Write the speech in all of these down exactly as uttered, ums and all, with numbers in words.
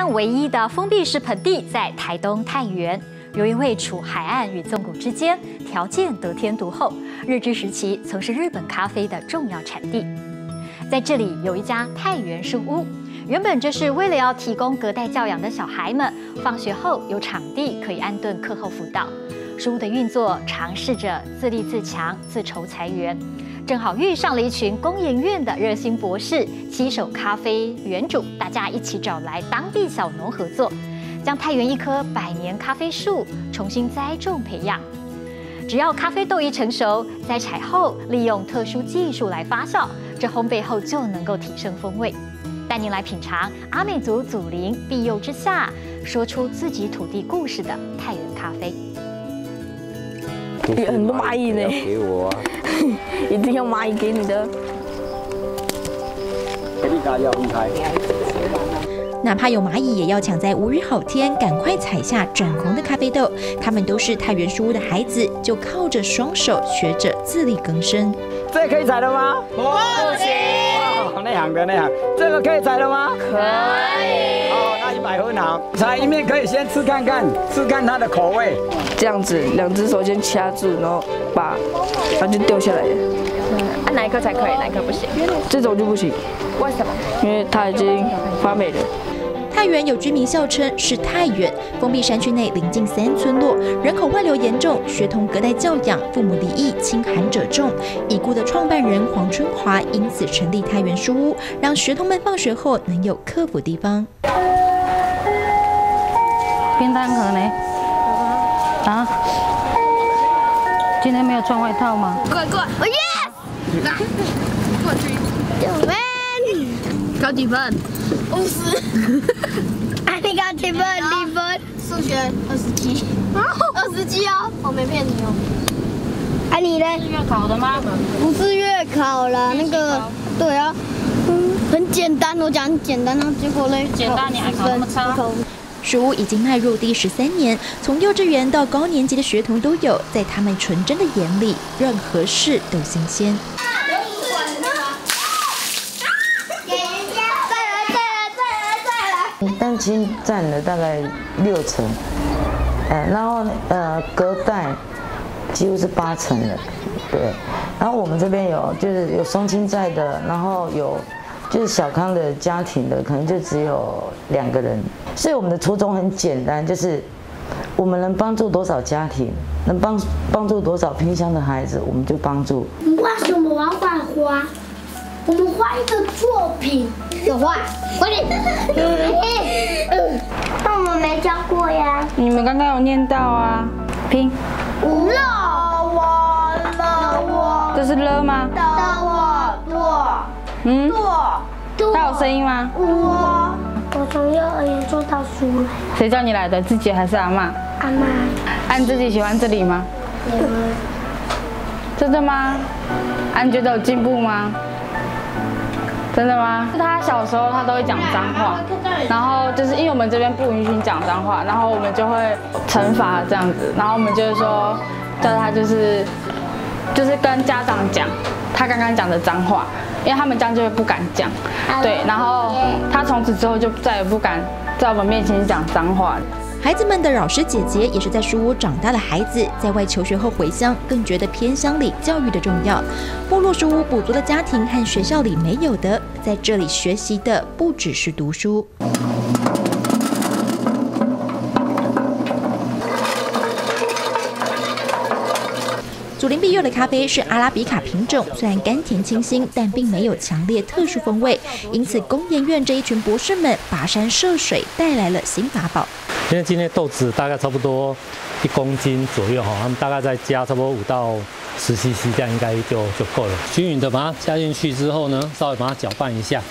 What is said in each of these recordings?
湾唯一的封闭式盆地在台东太原，由于位处海岸与纵谷之间，条件得天独厚，日治时期曾是日本咖啡的重要产地。在这里有一家太原书屋，原本这是为了要提供隔代教养的小孩们，放学后有场地可以安顿课后辅导。书屋的运作尝试着自立自强、自筹财源。 正好遇上了一群工研院的热心博士，携手咖啡园主，大家一起找来当地小农合作，将太原一棵百年咖啡树重新栽种培养。只要咖啡豆一成熟，摘采后利用特殊技术来发酵，这烘焙后就能够提升风味。带您来品尝阿美族祖灵庇佑之下，说出自己土地故事的太原咖啡。 有很多蚂蚁呢， 给我、啊， 一定要蚂蚁给你的。 哪怕有蚂蚁，也要抢在无雨好天赶快采下转红的咖啡豆。他们都是太原书屋的孩子，就靠着双手学着自力更生。 这可以采了吗？不行。哦，内行的内行，这个可以采了吗？可以。哦，那一百分好。采一面可以先吃看看，吃看它的口味。 这样子，两只手先掐住，然后把，然后就掉下来了。 按、啊、哪一颗才可以，哪一颗不行？ 这种就不行。 为什么？ 因为它已经发霉了。 太原有居民笑称是太原，封闭山区内临近三村落，人口外流严重，学童隔代教养，父母离异，亲寒者众。已故的创办人黄春华因此成立太原书屋，让学童们放学后能有客服地方。 便当盒呢？ 啊，今天没有穿外套吗？ 过来过来，哦 yes， 来，过去，九分，考几分？五十。啊，你考几分？零分。数学二十七。二十七哦，我没骗你哦。啊，你嘞？ 是月考的吗？ 不是月考啦，那个，对啊，嗯，很简单，我讲很简单啊，结果嘞， 简单你还考那么差？ 书屋已经迈入第十三年，从幼稚园到高年级的学童都有，在他们纯真的眼里，任何事都新鲜。 单亲占了大概六成，呃，然后呃隔代几乎是八成了，对。然后我们这边有就是有双亲在的，然后有。 就是小康的家庭的，可能就只有两个人，所以我们的初衷很简单，就是我们能帮助多少家庭，能帮帮助多少偏乡的孩子，我们就帮助。 为什么我要画花？我们画一个作品，有画，快点。那我们没教过呀。 你们刚刚有念到啊，拼。 了我了我。 这是了吗？ 的我多。 嗯， 多， 它有声音吗？ 我，我从幼儿园做到书来。 谁叫你来的？自己还是阿嬷？ 阿嬷。 安自己喜欢这里吗？ 喜欢。 真的吗？安觉得有进步吗？真的吗？他小时候他都会讲脏话，然后就是因为我们这边不允许讲脏话，然后我们就会惩罚这样子，然后我们就是说叫他就是就是跟家长讲他刚刚讲的脏话。 因为他们这样就会不敢讲，对，然后他从此之后就再也不敢在我们面前讲脏话。 孩子们的老师姐姐也是在书屋长大的孩子，在外求学后回乡，更觉得偏乡里教育的重要。部落书屋补足了家庭和学校里没有的，在这里学习的不只是读书。 祖灵庇佑的咖啡是阿拉比卡品种，虽然甘甜清新，但并没有强烈特殊风味。因此，工研院这一群博士们跋山涉水，带来了新法宝。 因为今天豆子大概差不多一公斤左右哈，他们大概再加差不多五到十 C C， 这样应该就就够了。均匀的把它加进去之后呢，稍微把它搅拌一下。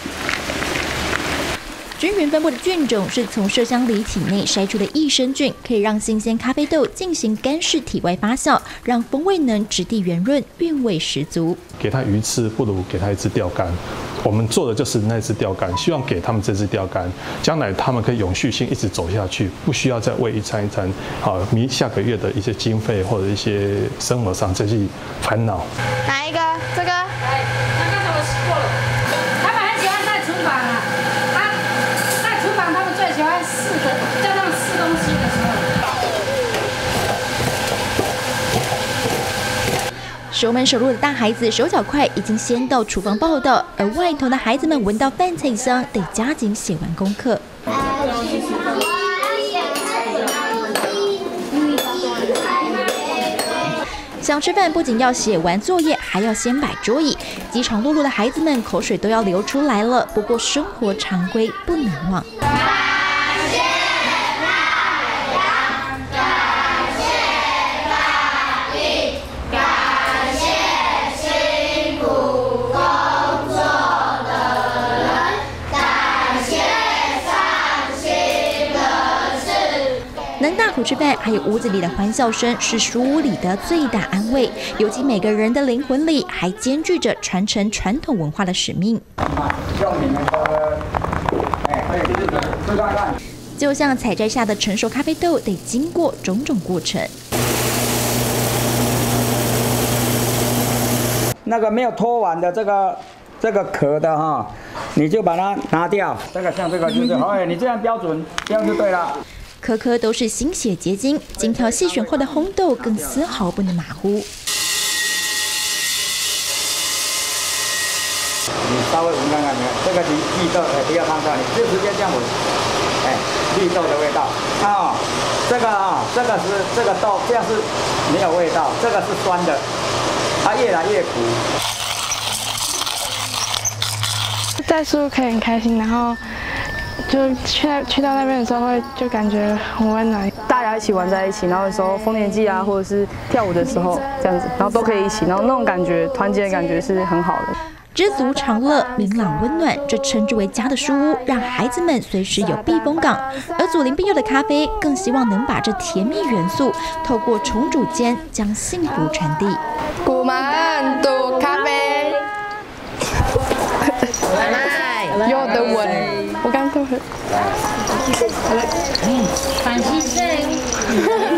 均匀分布的菌种是从麝香梨体内筛出的益生菌，可以让新鲜咖啡豆进行干式体外发酵，让风味能质地圆润，韵味十足。 给它鱼吃，不如给它一支钓竿。我们做的就是那支钓竿，希望给他们这支钓竿，将来他们可以永续性一直走下去，不需要再为一餐一餐，好，明下个月的一些经费或者一些生活上再去烦恼。 哪一个？这个？ 哎，刚刚我洗过了。他们很喜欢在厨房啊，啊，在厨房他们最喜欢熟门熟路的大孩子手脚快，已经先到厨房报到，而外头的孩子们闻到饭菜香，得加紧写完功课。想吃饭不仅要写完作业，还要先摆桌椅。饥肠辘辘的孩子们口水都要流出来了。不过生活常规不能忘。能大口吃饭，还有屋子里的欢笑声，是书屋里的最大安慰。尤其每个人的灵魂里，还兼具着传承传统文化的使命。就像采摘下的成熟咖啡豆，得经过种种过程。 那个没有脱完的这个这个壳的哈，你就把它拿掉。这个像这个就是，哎，你这样标准，这样就对了。 颗颗都是心血结晶，精挑细选后的烘豆更丝毫不能马虎。你稍微闻看看，没有？这个绿绿豆，哎，不要放掉，你就直接这样闻，哎，绿豆的味道啊、哦，这个啊、哦，这个是这个豆，这样是没有味道，这个是酸的，它越来越苦。 在书可以很开心，然后。就去那去到那边的时候，会就感觉很温暖， 大家一起玩在一起，然后有时候丰年祭啊，或者是跳舞的时候这样子，然后都可以一起，然后那种感觉，团结的感觉是很好的。 知足常乐，明朗温暖，这称之为家的书屋，让孩子们随时有避风港。而左邻右舍的咖啡，更希望能把这甜蜜元素，透过重组间将幸福传递。 古曼杜咖啡。有的闻，我刚刚都很。 嗯，反西生。